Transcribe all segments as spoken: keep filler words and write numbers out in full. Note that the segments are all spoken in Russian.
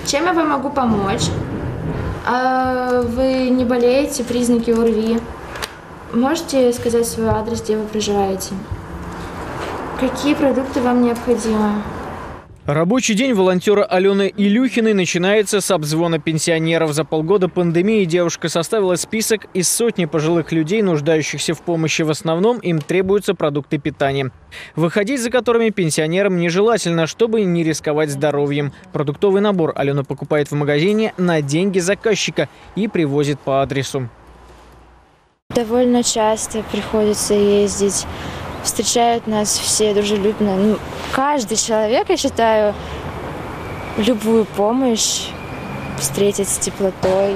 Чем я вам могу помочь? А вы не болеете, признаки ОРВИ? Можете сказать свой адрес, где вы проживаете? Какие продукты вам необходимы? Рабочий день волонтера Алены Илюхиной начинается с обзвона пенсионеров. За полгода пандемии девушка составила список из сотни пожилых людей, нуждающихся в помощи. В основном им требуются продукты питания, выходить за которыми пенсионерам нежелательно, чтобы не рисковать здоровьем. Продуктовый набор Алена покупает в магазине на деньги заказчика и привозит по адресу. Довольно часто приходится ездить. Встречают нас все дружелюбно. Ну, каждый человек, я считаю, любую помощь встретит с теплотой,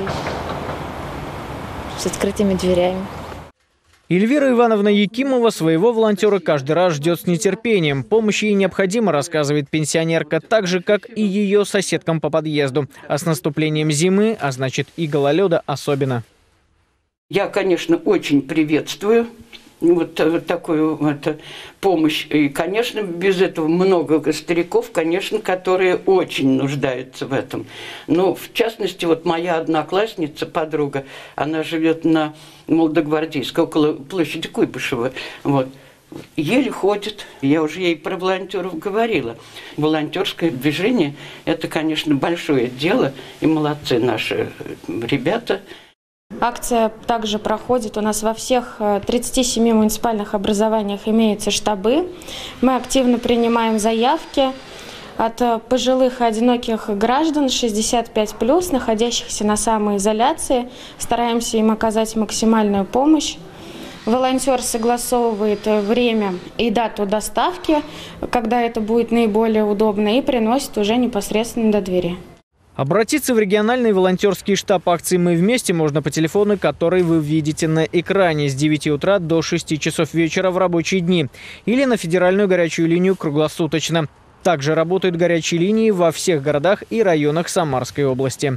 с открытыми дверями. Эльвира Ивановна Якимова своего волонтера каждый раз ждет с нетерпением. Помощь ей необходима, рассказывает пенсионерка, так же, как и ее соседкам по подъезду. А с наступлением зимы, а значит и гололеда, особенно. Я, конечно, очень приветствую вот, вот такую вот помощь. И, конечно, без этого много стариков, конечно, которые очень нуждаются в этом. Но, в частности, вот моя одноклассница, подруга, она живет на Молодогвардейской, около площади Куйбышева. Вот. Еле ходит. Я уже ей про волонтеров говорила. Волонтерское движение – это, конечно, большое дело. И молодцы наши ребята. Акция также проходит у нас во всех тридцати семи муниципальных образованиях, имеются штабы. Мы активно принимаем заявки от пожилых и одиноких граждан шестьдесят пять плюс, находящихся на самоизоляции. Стараемся им оказать максимальную помощь. Волонтер согласовывает время и дату доставки, когда это будет наиболее удобно, и приносит уже непосредственно до двери. Обратиться в региональный волонтерский штаб акции «Мы вместе» можно по телефону, который вы видите на экране, с девяти утра до шести часов вечера в рабочие дни, или на федеральную горячую линию круглосуточно. Также работают горячие линии во всех городах и районах Самарской области.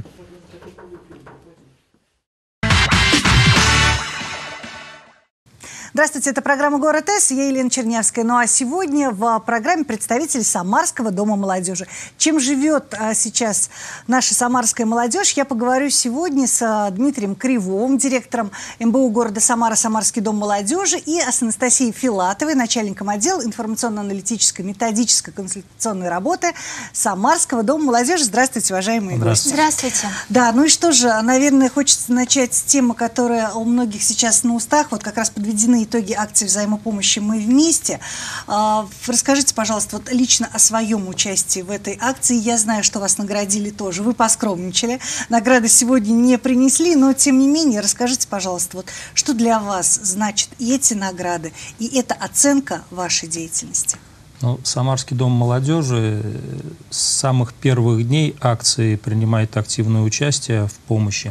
Здравствуйте, это программа «Город С», я Елена Чернявская. Ну а сегодня в программе представители Самарского дома молодежи. Чем живет а, сейчас наша самарская молодежь, я поговорю сегодня с а, Дмитрием Кривовым, директором эм бэ у города Самара, Самарский дом молодежи, и с Анастасией Филатовой, начальником отдела информационно-аналитической, методической, консультационной работы Самарского дома молодежи. Здравствуйте, уважаемые гости. Здравствуйте. Да, ну и что же, наверное, хочется начать с темы, которая у многих сейчас на устах, вот как раз подведены итоги акции взаимопомощи «Мы вместе». Расскажите, пожалуйста, вот лично о своем участии в этой акции. Я знаю, что вас наградили тоже. Вы поскромничали. Награды сегодня не принесли, но тем не менее, расскажите, пожалуйста, вот что для вас значит и эти награды, и эта оценка вашей деятельности? Ну, Самарский дом молодежи с самых первых дней акции принимает активное участие в помощи.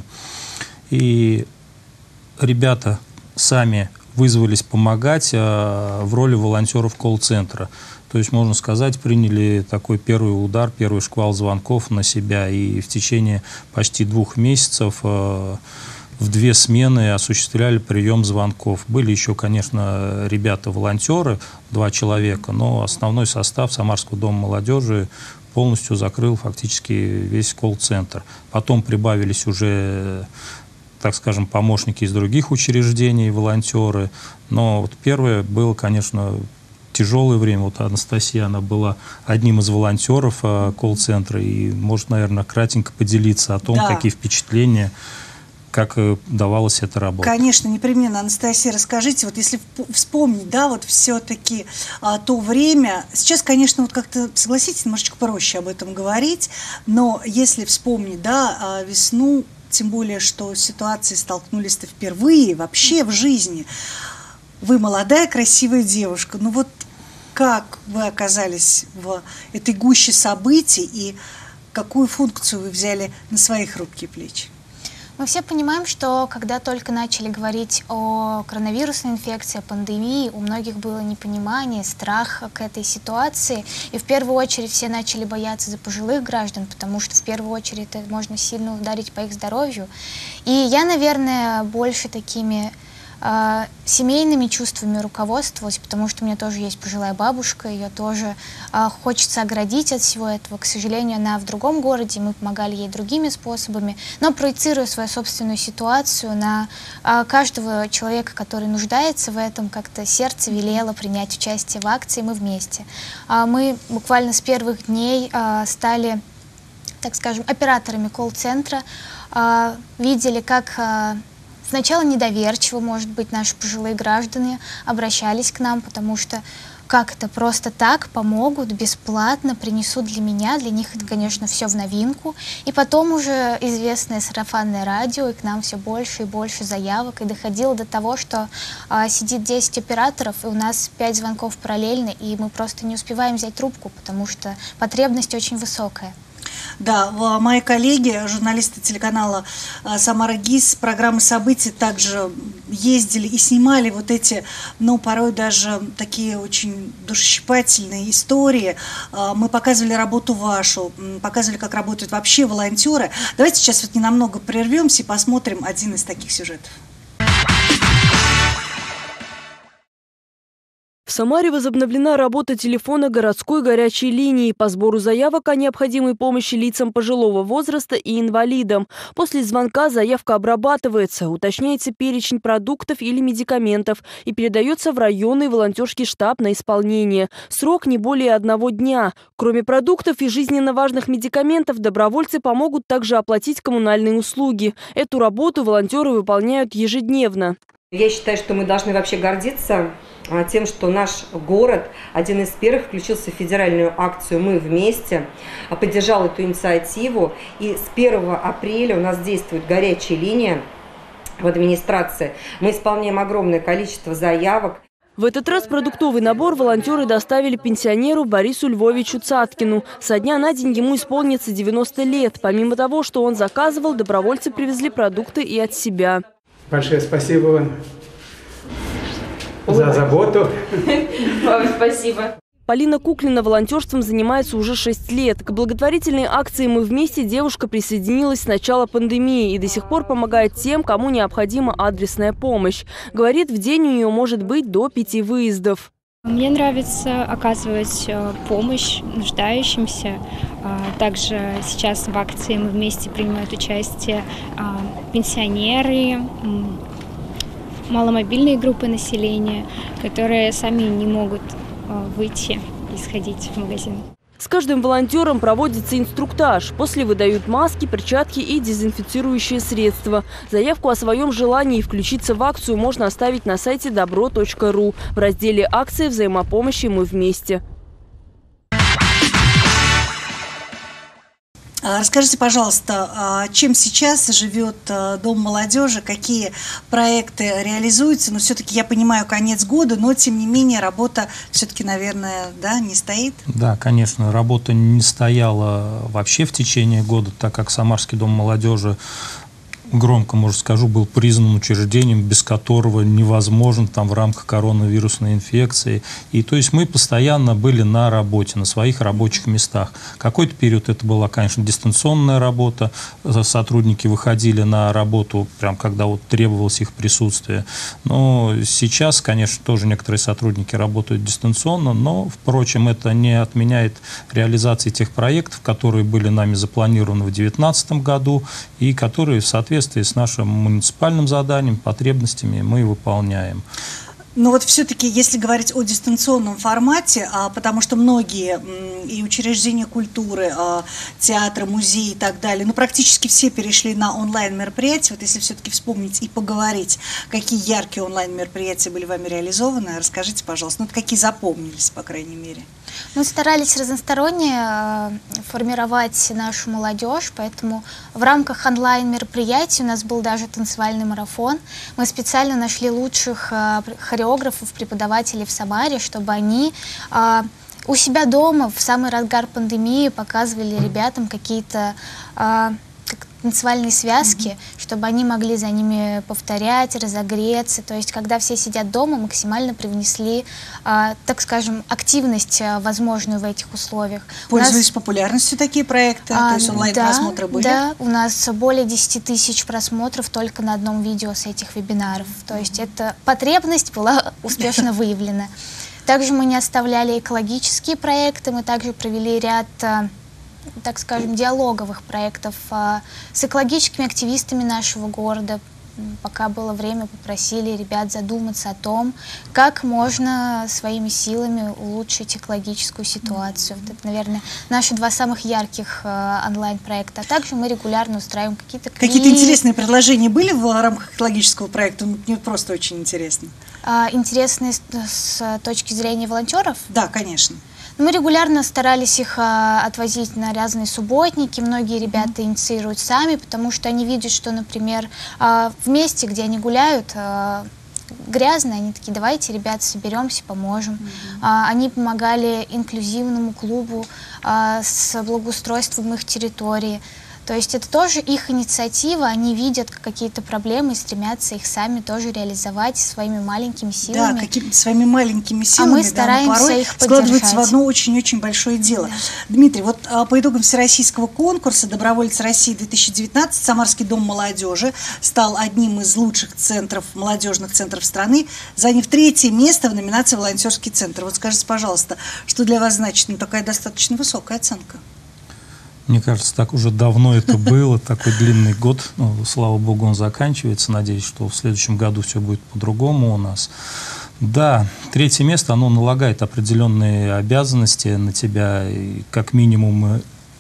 И ребята сами вызвались помогать а, в роли волонтеров колл-центра. То есть, можно сказать, приняли такой первый удар, первый шквал звонков на себя. И в течение почти двух месяцев а, в две смены осуществляли прием звонков. Были еще, конечно, ребята-волонтеры, два человека, но основной состав Самарского дома молодежи полностью закрыл фактически весь колл-центр. Потом прибавились уже, так скажем, помощники из других учреждений, волонтеры. Но вот первое было, конечно, тяжелое время. Вот Анастасия, она была одним из волонтеров а, колл-центра и может, наверное, кратенько поделиться о том, да, какие впечатления, как давалась эта работа. Конечно, непременно. Анастасия, расскажите, вот если вспомнить, да, вот все-таки а, то время, сейчас, конечно, вот как-то, согласитесь, немножечко проще об этом говорить, но если вспомнить, да, а, весну, тем более, что с ситуацией столкнулись-то впервые вообще в жизни. Вы молодая, красивая девушка. Ну вот как вы оказались в этой гуще событий и какую функцию вы взяли на свои хрупкие плечи? Мы все понимаем, что когда только начали говорить о коронавирусной инфекции, о пандемии, у многих было непонимание, страх к этой ситуации. И в первую очередь все начали бояться за пожилых граждан, потому что в первую очередь это можно сильно ударить по их здоровью. И я, наверное, больше такими а, семейными чувствами руководствовалась, потому что у меня тоже есть пожилая бабушка, ее тоже а, хочется оградить от всего этого. К сожалению, она в другом городе, мы помогали ей другими способами, но проецируя свою собственную ситуацию на а, каждого человека, который нуждается в этом, как-то сердце велело принять участие в акции «Мы вместе». А, мы буквально с первых дней а, стали, так скажем, операторами колл-центра, а, видели, как а, сначала недоверчиво, может быть, наши пожилые граждане обращались к нам, потому что как это просто так помогут, бесплатно принесут для меня, для них это, конечно, все в новинку. И потом уже известное сарафанное радио, и к нам все больше и больше заявок, и доходило до того, что а, сидит десять операторов, и у нас пять звонков параллельно, и мы просто не успеваем взять трубку, потому что потребность очень высокая. Да, мои коллеги, журналисты телеканала «Самара ГИС», программы «События» также ездили и снимали вот эти, ну, порой даже такие очень душещипательные истории. Мы показывали работу вашу, показывали, как работают вообще волонтеры. Давайте сейчас вот ненамного прервемся и посмотрим один из таких сюжетов. В Самаре возобновлена работа телефона городской горячей линии по сбору заявок о необходимой помощи лицам пожилого возраста и инвалидам. После звонка заявка обрабатывается, уточняется перечень продуктов или медикаментов и передается в районный волонтерский штаб на исполнение. Срок не более одного дня. Кроме продуктов и жизненно важных медикаментов, добровольцы помогут также оплатить коммунальные услуги. Эту работу волонтеры выполняют ежедневно. Я считаю, что мы должны вообще гордиться тем, что наш город один из первых включился в федеральную акцию «Мы вместе», поддержал эту инициативу. И с первого апреля у нас действует горячая линия в администрации. Мы исполняем огромное количество заявок. В этот раз продуктовый набор волонтеры доставили пенсионеру Борису Львовичу Цаткину. Со дня на день ему исполнится девяносто лет. Помимо того, что он заказывал, добровольцы привезли продукты и от себя. Большое спасибо вам за заботу. Вам спасибо. Полина Куклина волонтерством занимается уже шесть лет. К благотворительной акции «Мы вместе» девушка присоединилась с начала пандемии и до сих пор помогает тем, кому необходима адресная помощь. Говорит, в день у нее может быть до пяти выездов. Мне нравится оказывать помощь нуждающимся. Также сейчас в акции «Мы вместе» принимают участие пенсионеры, маломобильные группы населения, которые сами не могут выйти и сходить в магазин. С каждым волонтером проводится инструктаж. После выдают маски, перчатки и дезинфицирующие средства. Заявку о своем желании включиться в акцию можно оставить на сайте добро точка ру в разделе «Акции взаимопомощи «Мы вместе». Расскажите, пожалуйста, чем сейчас живет Дом молодежи, какие проекты реализуются? Но все-таки, я понимаю, конец года, но тем не менее работа все-таки, наверное, да, не стоит? Да, конечно, работа не стояла вообще в течение года, так как Самарский Дом молодежи, громко, может, скажу, был признан учреждением, без которого невозможно там в рамках коронавирусной инфекции. И то есть мы постоянно были на работе, на своих рабочих местах. Какой-то период это была, конечно, дистанционная работа. Сотрудники выходили на работу, прям когда вот требовалось их присутствие. Но сейчас, конечно, тоже некоторые сотрудники работают дистанционно, но, впрочем, это не отменяет реализации тех проектов, которые были нами запланированы в две тысячи девятнадцатом году и которые в соответствии В соответствии с нашим муниципальным заданием, потребностями мы выполняем. Но вот все-таки, если говорить о дистанционном формате, а, потому что многие и учреждения культуры, а, театры, музеи и так далее, ну практически все перешли на онлайн-мероприятия. Вот если все-таки вспомнить и поговорить, какие яркие онлайн-мероприятия были вами реализованы, расскажите, пожалуйста, ну какие запомнились, по крайней мере. Мы старались разносторонне э, формировать нашу молодежь, поэтому в рамках онлайн-мероприятий у нас был даже танцевальный марафон. Мы специально нашли лучших э, хореографов, преподавателей в Самаре, чтобы они э, у себя дома в самый разгар пандемии показывали ребятам какие-то э, танцевальные связки, Mm-hmm. чтобы они могли за ними повторять, разогреться. То есть, когда все сидят дома, максимально привнесли, э, так скажем, активность э, возможную в этих условиях. Пользовались нас... популярностью такие проекты? А, то есть онлайн-просмотры да, были? Да, у нас более десяти тысяч просмотров только на одном видео с этих вебинаров. То есть, эта потребность была успешно выявлена. Также мы не оставляли экологические проекты, мы также провели ряд, так скажем, диалоговых проектов с экологическими активистами нашего города. Пока было время, попросили ребят задуматься о том, как можно своими силами улучшить экологическую ситуацию. Вот это, наверное, наши два самых ярких э, онлайн-проекта. А также мы регулярно устраиваем какие-то... Какие-то интересные предложения были в рамках экологического проекта? Мне просто очень интересно. А, интересные с, с точки зрения волонтеров? Да, конечно. Мы регулярно старались их а, отвозить на разные субботники. Многие ребята инициируют сами, потому что они видят, что, например, а, в месте, где они гуляют, а, грязно, они такие: давайте, ребята, соберемся, поможем. Mm-hmm. а, они помогали инклюзивному клубу а, с благоустройством их территории. То есть это тоже их инициатива, они видят какие-то проблемы и стремятся их сами тоже реализовать своими маленькими силами. Да, какими своими маленькими силами. А мы стараемся, да, порой их поддержать. Складывается в одно очень-очень большое дело. Да. Дмитрий, вот а, по итогам всероссийского конкурса «Добровольцы России две тысячи девятнадцать» Самарский дом молодежи стал одним из лучших центров, молодежных центров страны, заняв третье место в номинации «Волонтерский центр». Вот скажите, пожалуйста, что для вас значит, ну, такая достаточно высокая оценка? Мне кажется, так уже давно это было, такой длинный год. Ну, слава богу, он заканчивается. Надеюсь, что в следующем году все будет по-другому у нас. Да, третье место, оно налагает определенные обязанности на тебя. И как минимум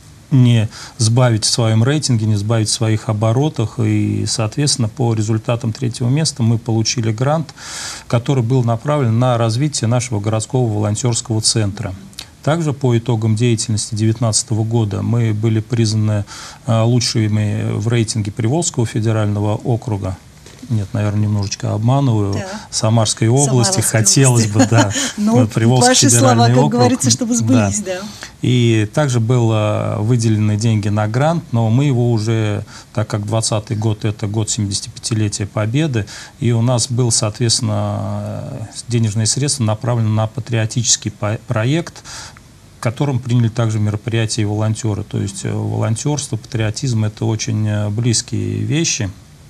не сбавить в своем рейтинге, не сбавить в своих оборотах. И, соответственно, по результатам третьего места мы получили грант, который был направлен на развитие нашего городского волонтерского центра. Также по итогам деятельности две тысячи девятнадцатого года мы были признаны а, лучшими в рейтинге Приволжского федерального округа. Нет, наверное, немножечко обманываю. Да. Самарской области. Самарской Хотелось области. бы, да. Ну, ваши слова, как говорится, чтобы сбылись, да. И также были выделены деньги на грант, но мы его уже, так как двадцатый год – это год семидесятипятилетия Победы, и у нас был, соответственно, денежные средства направлены на патриотический проект, в котором приняли также мероприятия и волонтеры. То есть волонтерство, патриотизм – это очень близкие вещи.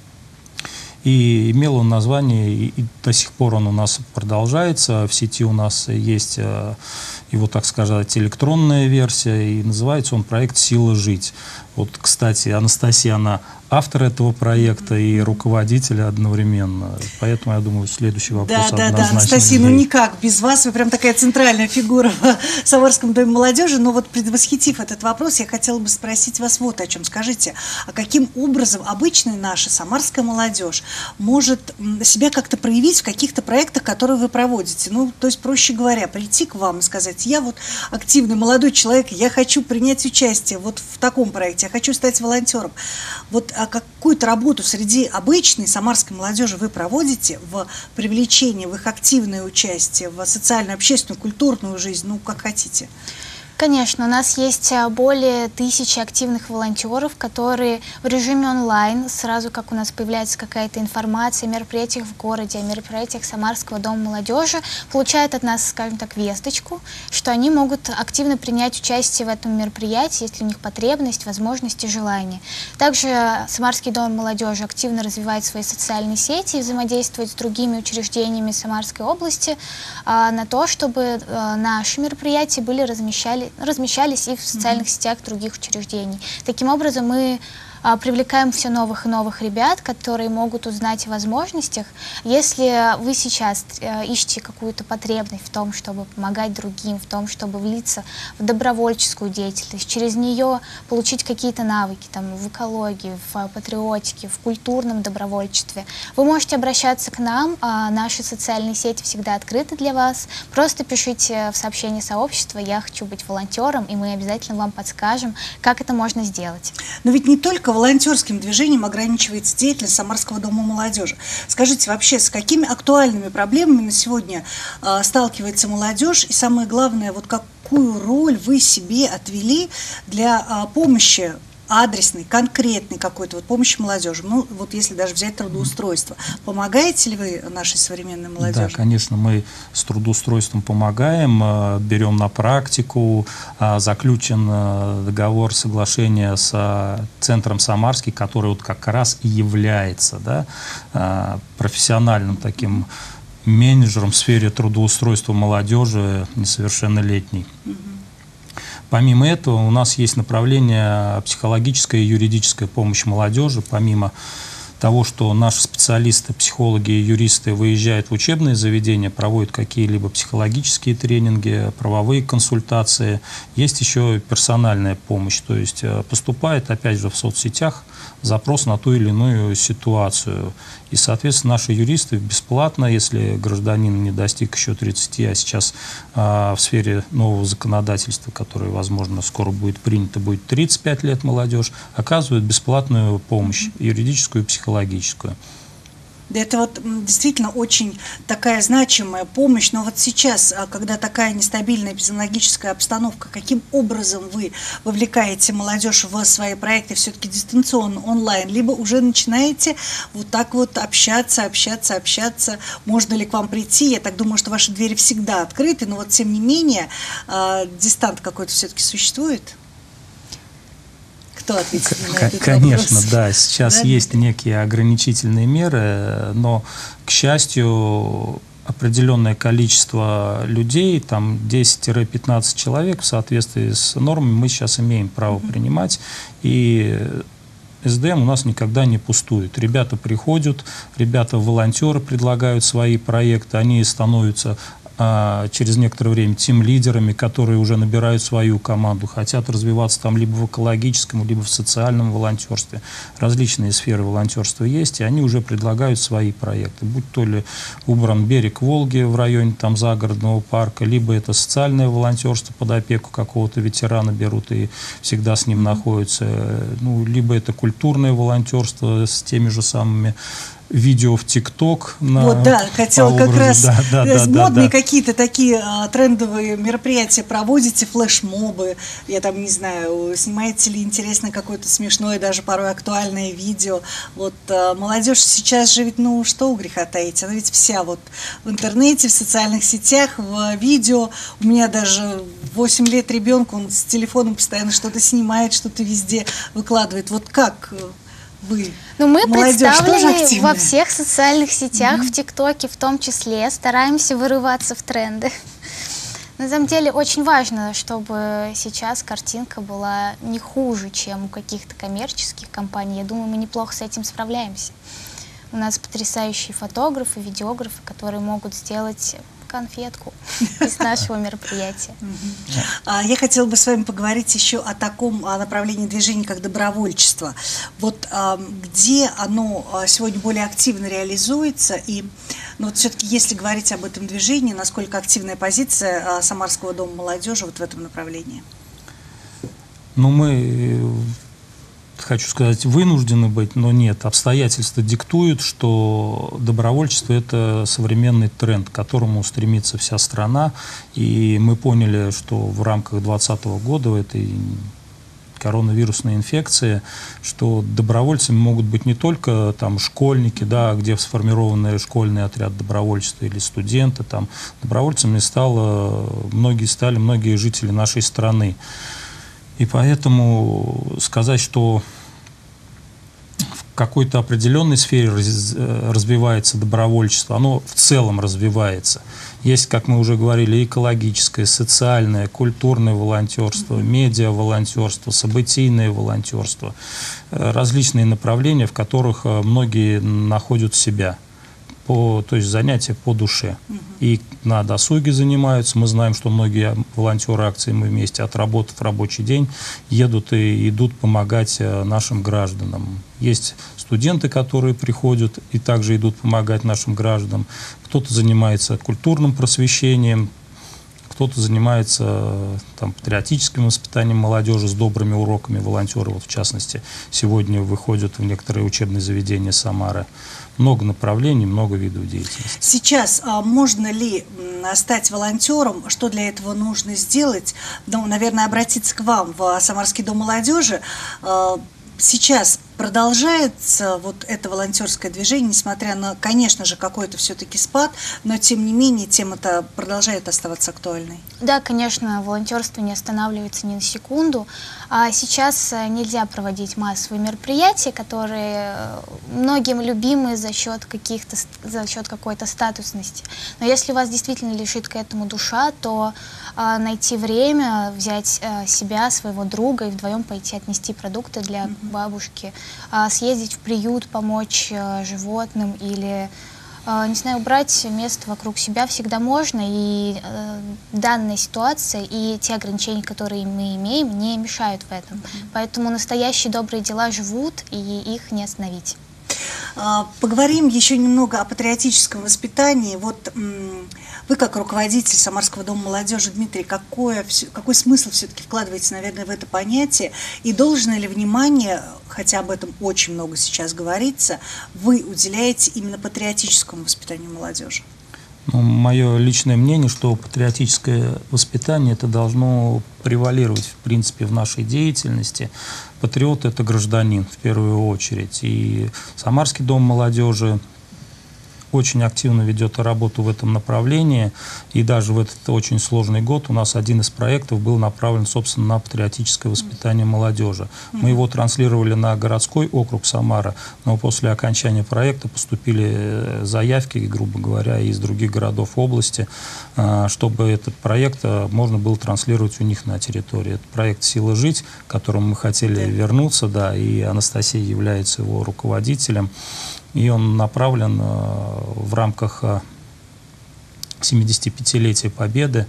И имел он название, и, и до сих пор он у нас продолжается. В сети у нас есть его, так сказать, электронная версия, и называется он проект «Сила жить». Вот, кстати, Анастасия, она автор этого проекта и руководитель одновременно. Поэтому, я думаю, следующий вопрос да, однозначно. Да, да, Анастасия, ну никак без вас. Вы прям такая центральная фигура в Самарском доме молодежи. Но вот, предвосхитив этот вопрос, я хотела бы спросить вас вот о чем. Скажите, а каким образом обычная наша самарская молодежь может себя как-то проявить в каких-то проектах, которые вы проводите? Ну, то есть, проще говоря, прийти к вам и сказать: я вот активный молодой человек, я хочу принять участие вот в таком проекте, я хочу стать волонтером. Вот а какую-то работу среди обычной самарской молодежи вы проводите в привлечении, в их активное участие, в социальную, общественную, культурную жизнь, ну, как хотите? Конечно, у нас есть более тысячи активных волонтеров, которые в режиме онлайн, сразу как у нас появляется какая-то информация о мероприятиях в городе, о мероприятиях Самарского дома молодежи, получают от нас, скажем так, весточку, что они могут активно принять участие в этом мероприятии, если у них потребность, возможность и желание. Также Самарский дом молодежи активно развивает свои социальные сети и взаимодействует с другими учреждениями Самарской области а, на то, чтобы а, наши мероприятия были размещали размещались и в социальных mm-hmm. сетях других учреждений. Таким образом, мы а, привлекаем все новых и новых ребят, которые могут узнать о возможностях. Если вы сейчас а, ищете какую-то потребность в том, чтобы помогать другим, в том, чтобы влиться в добровольческую деятельность, через нее получить какие-то навыки там, в экологии, в патриотике, в культурном добровольчестве, вы можете обращаться к нам. А, наши социальные сети всегда открыты для вас. Просто пишите в сообщении сообщества: я хочу быть волонтером, и мы обязательно вам подскажем, как это можно сделать. Но ведь не только волонтерским движением ограничивается деятельность Самарского дома молодежи. Скажите, вообще, с какими актуальными проблемами на сегодня э, сталкивается молодежь? И самое главное, вот какую роль вы себе отвели для э, помощи адресной, конкретной какой-то вот помощи молодежи. Ну, вот если даже взять трудоустройство. Помогаете ли вы нашей современной молодежи? Да, конечно, мы с трудоустройством помогаем, берем на практику, заключен договор, соглашение с центром Самарский, который вот как раз и является, да, профессиональным таким менеджером в сфере трудоустройства молодежи несовершеннолетней. Угу. Помимо этого у нас есть направление психологическая и юридическая помощь молодежи. Помимо того, что наши специалисты, психологи и юристы выезжают в учебные заведения, проводят какие-либо психологические тренинги, правовые консультации, есть еще персональная помощь. То есть поступает, опять же, в соцсетях запрос на ту или иную ситуацию. И, соответственно, наши юристы бесплатно, если гражданин не достиг еще тридцати, а сейчас а, в сфере нового законодательства, которое, возможно, скоро будет принято, будет тридцать пять лет молодежь, оказывают бесплатную помощь, юридическую и психологическую. Да, это вот действительно очень такая значимая помощь, но вот сейчас, когда такая нестабильная эпидемиологическая обстановка, каким образом вы вовлекаете молодежь в свои проекты все-таки дистанционно, онлайн, либо уже начинаете вот так вот общаться, общаться, общаться, можно ли к вам прийти? Я так думаю, что ваши двери всегда открыты, но вот тем не менее дистант какой-то все-таки существует? Кто ответит на этот Конечно, вопрос? Да, сейчас да, есть некие ограничительные меры, но, к счастью, определенное количество людей, там десять-пятнадцать человек в соответствии с нормами мы сейчас имеем право mm-hmm. принимать, и эс дэ эм у нас никогда не пустует. Ребята приходят, ребята волонтеры предлагают свои проекты, они становятся а, через некоторое время тим-лидерами, которые уже набирают свою команду, хотят развиваться там либо в экологическом, либо в социальном волонтерстве. Различные сферы волонтерства есть, и они уже предлагают свои проекты. Будь то ли убран берег Волги в районе там загородного парка, либо это социальное волонтерство под опеку какого-то ветерана берут и всегда с ним находятся, ну, либо это культурное волонтерство с теми же самыми видео в ТикТок. Вот, да, хотела как раз, да, да, да, модные да, какие-то такие а, трендовые мероприятия проводите, флешмобы, я там не знаю, снимаете ли интересное какое-то смешное, даже порой актуальное видео. Вот а, молодежь сейчас же ведь, ну, что у греха таить, она ведь вся вот в интернете, в социальных сетях, в видео. У меня даже восемь лет ребенку, он с телефоном постоянно что-то снимает, что-то везде выкладывает. Вот как вы? Ну, мы молодежь представлены во всех социальных сетях, mm-hmm. в ТикТоке в том числе, стараемся вырываться в тренды. На самом деле очень важно, чтобы сейчас картинка была не хуже, чем у каких-то коммерческих компаний. Я думаю, мы неплохо с этим справляемся. У нас потрясающие фотографы, видеографы, которые могут сделать конфетку из нашего мероприятия. Я хотела бы с вами поговорить еще о таком направлении движения, как добровольчество. Вот где оно сегодня более активно реализуется, и ну, вот все-таки, если говорить об этом движении, насколько активная позиция Самарского дома молодежи вот в этом направлении? Ну, мы... Хочу сказать, вынуждены быть, но нет. Обстоятельства диктуют, что добровольчество – это современный тренд, к которому стремится вся страна. И мы поняли, что в рамках двадцатого года, в этой коронавирусной инфекции, что добровольцами могут быть не только там школьники, да, где сформированы школьный отряд добровольчества, или студенты. Там. Добровольцами стало, многие стали многие жители нашей страны. И поэтому сказать, что в какой-то определенной сфере развивается добровольчество, оно в целом развивается. Есть, как мы уже говорили, экологическое, социальное, культурное волонтерство, медиа-волонтерство, событийное волонтерство, различные направления, в которых многие находят себя. По, то есть занятия по душе. Uh-huh. И на досуге занимаются. Мы знаем, что многие волонтеры акции «Мы вместе», отработав рабочий день, едут и идут помогать нашим гражданам. Есть студенты, которые приходят и также идут помогать нашим гражданам. Кто-то занимается культурным просвещением, кто-то занимается там, патриотическим воспитанием молодежи с добрыми уроками. Волонтеры, вот, в частности, сегодня выходят в некоторые учебные заведения Самары. Много направлений, много видов деятельности. Сейчас а, можно ли м, стать волонтером? Что для этого нужно сделать? Ну, наверное, обратиться к вам в Самарский дом молодежи. А, сейчас продолжается вот это волонтерское движение, несмотря на, конечно же, какой-то все-таки спад, но тем не менее тема-то продолжает оставаться актуальной. Да, конечно, волонтерство не останавливается ни на секунду. А сейчас нельзя проводить массовые мероприятия, которые многим любимы за счет каких-то, за счет какой-то статусности. Но если у вас действительно лежит к этому душа, то а, найти время, взять а, себя, своего друга и вдвоем пойти отнести продукты для mm-hmm. бабушки, а, съездить в приют, помочь а, животным или, а, не знаю, убрать место вокруг себя всегда можно. И а, данная ситуация и те ограничения, которые мы имеем, не мешают в этом. Mm-hmm. Поэтому настоящие добрые дела живут, и их не остановить. Поговорим еще немного о патриотическом воспитании. Вот вы, как руководитель Самарского дома молодежи, Дмитрий, какое, какой смысл все-таки вкладываете, наверное, в это понятие? И должное ли внимание, хотя об этом очень много сейчас говорится, вы уделяете именно патриотическому воспитанию молодежи? Ну, мое личное мнение, что патриотическое воспитание это должно превалировать, в принципе, в нашей деятельности. Патриот – это гражданин, в первую очередь. И Самарский дом молодежи очень активно ведет работу в этом направлении. И даже в этот очень сложный год у нас один из проектов был направлен, собственно, на патриотическое воспитание молодежи. Мы его транслировали на городской округ Самара, но после окончания проекта поступили заявки, грубо говоря, из других городов области, чтобы этот проект можно было транслировать у них на территории. Это проект «Сила жить», к которому мы хотели вернуться, да, и Анастасия является его руководителем. И он направлен э, в рамках э, семидесятипятилетия Победы.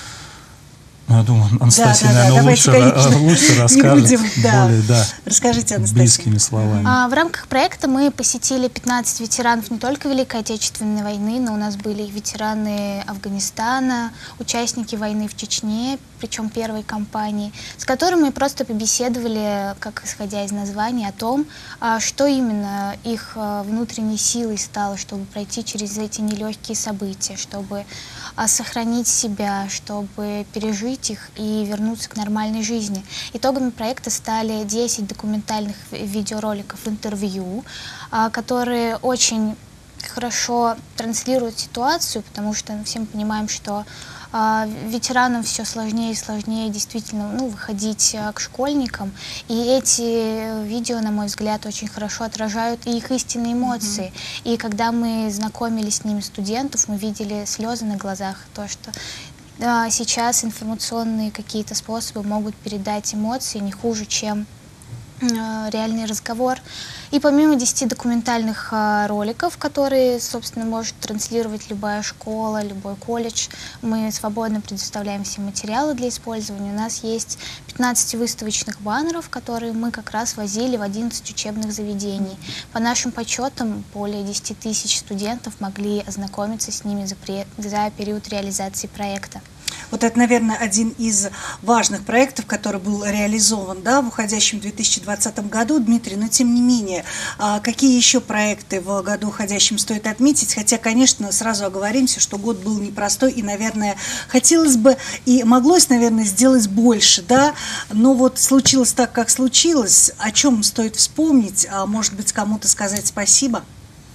Я думаю, Анастасия, да, да, наверное, да, лучше, давайте, лучше расскажет, будем, да. более да, Расскажите, Анастасия. близкими словами. А, в рамках проекта мы посетили пятнадцать ветеранов не только Великой Отечественной войны, но у нас были ветераны Афганистана, участники войны в Чечне, причем первой кампании, с которыми мы просто побеседовали, как исходя из названия, о том, что именно их внутренней силой стало, чтобы пройти через эти нелегкие события, чтобы сохранить себя, чтобы пережить их и вернуться к нормальной жизни. Итогами проекта стали десять документальных видеороликов, интервью, которые очень хорошо транслируют ситуацию, потому что все мы понимаем, что ветеранам все сложнее и сложнее действительно ну, выходить к школьникам. И эти видео, на мой взгляд, очень хорошо отражают и их истинные эмоции. Mm-hmm. И когда мы знакомились с ними, студентов, мы видели слезы на глазах. То, что да, сейчас информационные какие-то способы могут передать эмоции не хуже, чем реальный разговор. И помимо десяти документальных а, роликов, которые, собственно, может транслировать любая школа, любой колледж, мы свободно предоставляем все материалы для использования. У нас есть пятнадцать выставочных баннеров, которые мы как раз возили в одиннадцать учебных заведений. По нашим подсчетам, более десяти тысяч студентов могли ознакомиться с ними за, при... за период реализации проекта. Вот это, наверное, один из важных проектов, который был реализован да, в уходящем две тысячи двадцатом году, Дмитрий, но тем не менее, какие еще проекты в году уходящем стоит отметить? Хотя, конечно, сразу оговоримся, что год был непростой, и, наверное, хотелось бы и моглось, наверное, сделать больше, да, но вот случилось так, как случилось, о чем стоит вспомнить, а может быть, кому-то сказать спасибо?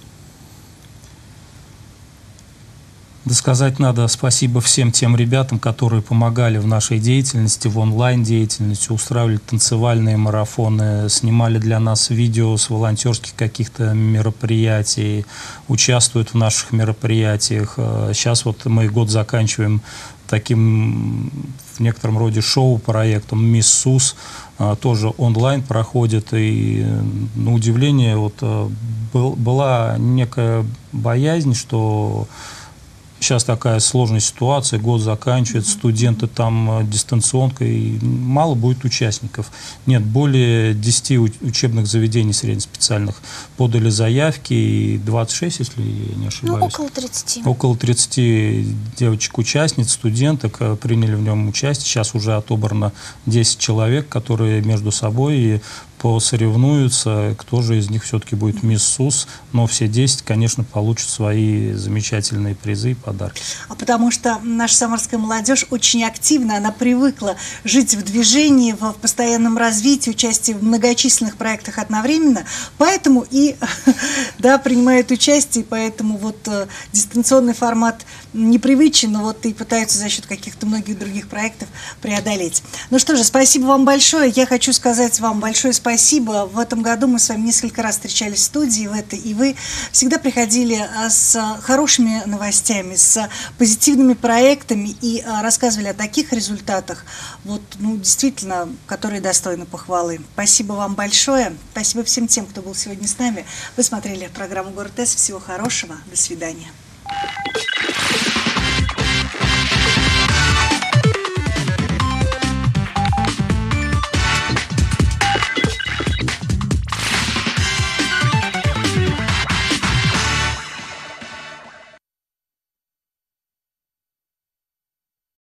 Да сказать надо спасибо всем тем ребятам, которые помогали в нашей деятельности, в онлайн-деятельности, устраивали танцевальные марафоны, снимали для нас видео с волонтерских каких-то мероприятий, участвуют в наших мероприятиях. Сейчас вот мы год заканчиваем таким в некотором роде шоу-проектом «Мисс СУС», тоже онлайн проходит, и на удивление вот, был, была некая боязнь, что сейчас такая сложная ситуация, год заканчивается, студенты там дистанционкой, мало будет участников. Нет, более десяти учебных заведений среднеспециальных подали заявки, и двадцать шесть, если я не ошибаюсь. Ну, около тридцати. Около тридцати девочек-участниц, студенток приняли в нем участие. Сейчас уже отобрано десять человек, которые между собой посоревнуются, кто же из них все-таки будет мисс СУС, но все десять, конечно, получат свои замечательные призы и подарки. А потому что наша самарская молодежь очень активна, она привыкла жить в движении, в постоянном развитии, участии в многочисленных проектах одновременно, поэтому и да, принимает участие, поэтому вот э, дистанционный формат непривычен, но вот и пытаются за счет каких-то многих других проектов преодолеть. Ну что же, спасибо вам большое. Я хочу сказать вам большое спасибо. Спасибо. В этом году мы с вами несколько раз встречались в студии, в этой, и вы всегда приходили с хорошими новостями, с позитивными проектами и рассказывали о таких результатах, вот, ну, действительно, которые достойны похвалы. Спасибо вам большое. Спасибо всем тем, кто был сегодня с нами. Вы смотрели программу «Город С». Всего хорошего. До свидания.